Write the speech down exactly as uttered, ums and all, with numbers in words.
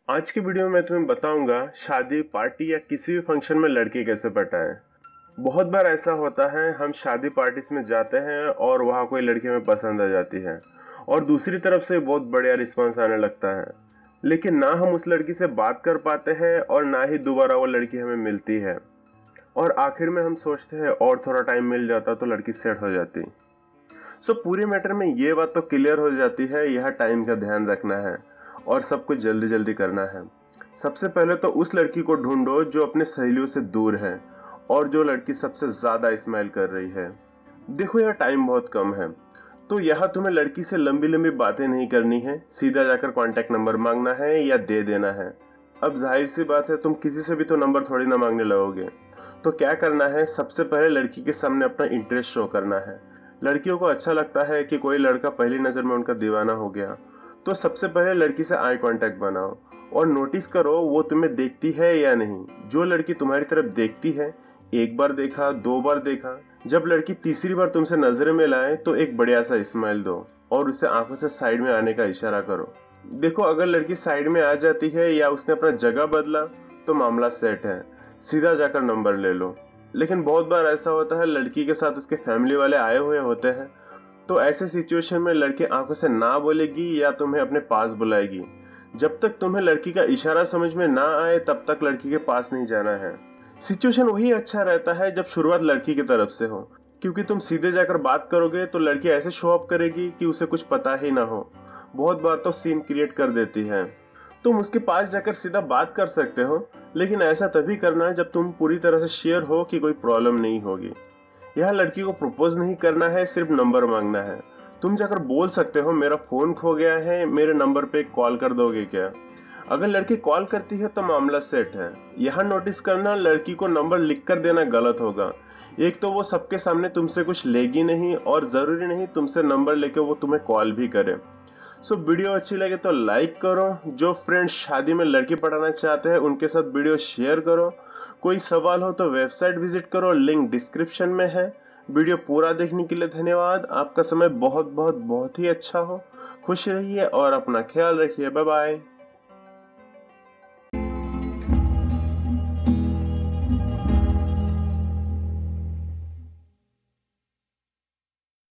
आज की वीडियो में तुम्हें बताऊंगा शादी पार्टी या किसी भी फंक्शन में लड़की कैसे पटाएं। बहुत बार ऐसा होता है हम शादी पार्टीज में जाते हैं और वहाँ कोई लड़की हमें पसंद आ जाती है और दूसरी तरफ से बहुत बढ़िया रिस्पांस आने लगता है, लेकिन ना हम उस लड़की से बात कर पाते हैं और ना ही दोबारा वो लड़की हमें मिलती है और आखिर में हम सोचते हैं और थोड़ा टाइम मिल जाता तो लड़की सेट हो जाती। सो पूरे मैटर में ये बात तो क्लियर हो जाती है, यह टाइम का ध्यान रखना है और सब कुछ जल्दी जल्दी करना है। सबसे पहले तो उस लड़की को ढूंढो जो अपने सहेलियों से दूर है और जो लड़की सबसे ज्यादा स्माइल कर रही है। देखो यह टाइम बहुत कम है, तो यहाँ तुम्हें लड़की से लंबी लंबी बातें नहीं करनी है, सीधा जाकर कॉन्टेक्ट नंबर मांगना है या दे देना है। अब जाहिर सी बात है तुम किसी से भी तो नंबर थोड़ी ना मांगने लगोगे, तो क्या करना है, सबसे पहले लड़की के सामने अपना इंटरेस्ट शो करना है। लड़कियों को अच्छा लगता है कि कोई लड़का पहली नजर में उनका दीवाना हो गया, तो सबसे पहले लड़की से आई कांटेक्ट बनाओ और नोटिस करो वो तुम्हें देखती है या नहीं। जो लड़की तुम्हारी तरफ देखती है, एक बार देखा, दो बार देखा, जब लड़की तीसरी बार तुमसे नजर में लाए तो एक बढ़िया सा स्माइल दो और उसे आंखों से साइड में आने का इशारा करो। देखो अगर लड़की साइड में आ जाती है या उसने अपना जगह बदला तो मामला सेट है, सीधा जाकर नंबर ले लो। लेकिन बहुत बार ऐसा होता है लड़की के साथ उसके फैमिली वाले आए हुए होते हैं, तो ऐसे सिचुएशन में लड़की आंखों से ना बोलेगी या तुम्हें अपने पास बुलाएगी। जब तक तुम्हें लड़की का इशारा समझ में ना आए तब तक लड़की के पास नहीं जाना है। सिचुएशन वही अच्छा रहता है जब शुरुआत लड़की की तरफ से हो, क्योंकि तुम सीधे जाकर बात करोगे तो लड़की ऐसे शो अप करेगी कि उसे कुछ पता ही ना हो। बहुत बार तो सीन क्रिएट कर देती है। तुम उसके पास जाकर सीधा बात कर सकते हो, लेकिन ऐसा तभी करना जब तुम पूरी तरह से श्योर हो कि कोई प्रॉब्लम नहीं होगी। यह लड़की को प्रपोज नहीं करना है, सिर्फ नंबर मांगना है। तुम जाकर बोल सकते हो मेरा फोन खो गया है, मेरे नंबर पे कॉल कर दोगे क्या। अगर लड़की कॉल करती है तो मामला सेट है। यहाँ नोटिस करना, लड़की को नंबर लिख कर देना गलत होगा। एक तो वो सबके सामने तुमसे कुछ लेगी नहीं और जरूरी नहीं तुमसे नंबर लेके वो तुम्हें कॉल भी करे। सो वीडियो अच्छी लगे तो लाइक करो, जो फ्रेंड्स शादी में लड़की पढ़ाना चाहते हैं उनके साथ वीडियो शेयर करो। कोई सवाल हो तो वेबसाइट विजिट करो, लिंक डिस्क्रिप्शन में है। वीडियो पूरा देखने के लिए धन्यवाद। आपका समय बहुत बहुत बहुत ही अच्छा हो। खुश रहिए और अपना ख्याल रखिए। Bye bye.